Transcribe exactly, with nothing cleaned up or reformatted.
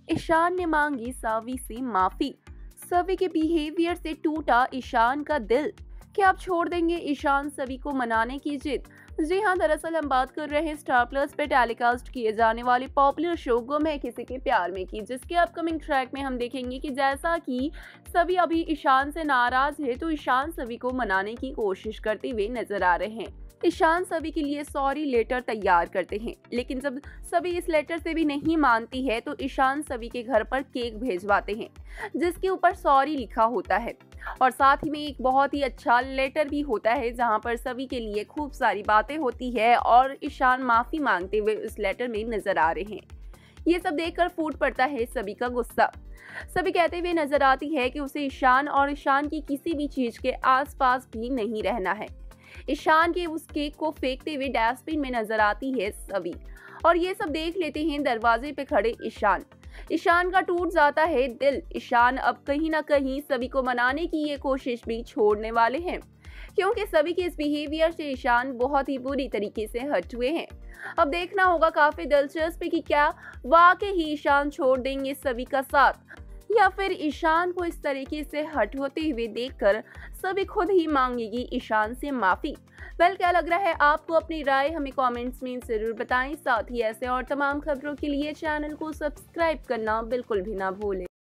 ईशान ने मांगी सावी से माफी। सवी के बिहेवियर से टूटा ईशान का दिल। क्या आप छोड़ देंगे ईशान सवी को मनाने की जिद? जी हाँ, दरअसल हम बात कर रहे हैं स्टार प्लस पे टेलीकास्ट किए जाने वाले पॉपुलर शो गुम है किसी के प्यार में की, जिसके अपकमिंग ट्रैक में हम देखेंगे कि जैसा कि सवी अभी ईशान से नाराज है तो ईशान सवी को मनाने की कोशिश करते हुए नजर आ रहे हैं। ईशान सवी के लिए सॉरी लेटर तैयार करते हैं, लेकिन जब सवी इस लेटर से भी नहीं मानती है तो ईशान सवी के घर पर केक भेजवाते हैं जिसके ऊपर सॉरी लिखा होता है और साथ ही में एक बहुत ही अच्छा लेटर भी होता है जहां पर सवी के लिए खूब सारी बातें होती है और ईशान माफी मांगते हुए उस लेटर में नजर आ रहे हैं। ये सब देखकर फूट पड़ता है सभी का गुस्सा। सभी कहते हुए नजर आती है कि उसे ईशान और ईशान की किसी भी चीज के आसपास भी नहीं रहना है। ईशान के उस केक को फेंकते हुए डस्टबिन में नजर आती है सवी और ये सब देख लेते हैं दरवाजे पे खड़े ईशान। ईशान का टूट जाता है दिल। ईशान अब कहीं ना कहीं सभी को मनाने की ये कोशिश भी छोड़ने वाले हैं, क्योंकि सभी के इस बिहेवियर से ईशान बहुत ही बुरी तरीके से हट हुए हैं। अब देखना होगा काफी दिलचस्प कि क्या वाकई ही ईशान छोड़ देंगे सभी का साथ या फिर ईशान को इस तरीके से हट होते हुए देखकर सभी खुद ही मांगेगी ईशान से माफी। वेल, क्या लग रहा है आपको? अपनी राय हमें कमेंट्स में जरूर बताएं। साथ ही ऐसे और तमाम खबरों के लिए चैनल को सब्सक्राइब करना बिल्कुल भी ना भूलें।